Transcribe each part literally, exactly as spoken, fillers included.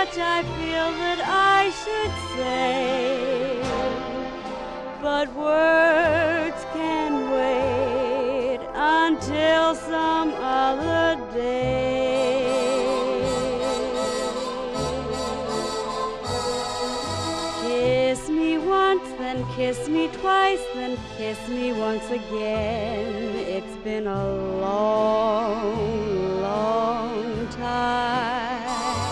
much I feel that I should say, but words can wait until some other day. Kiss me once, then kiss me twice, then kiss me once again. It's been a long, long time.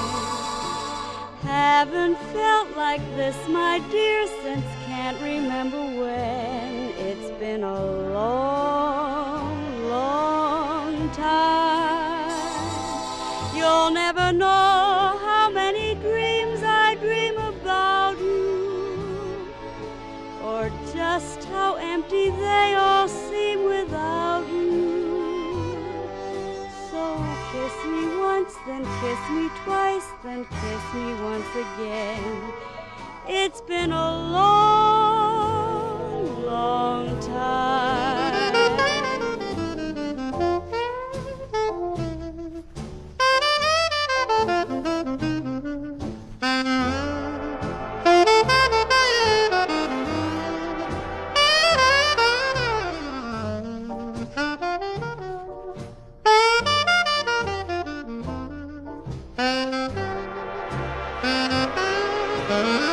Haven't felt like this, my dear, since can't remember when. It's been a long, long time. You'll never know how many dreams I dream about you, or just how empty they all seem without you. So kiss me once, then kiss me twice, then kiss me once again. It's been a long, long time. Thank you.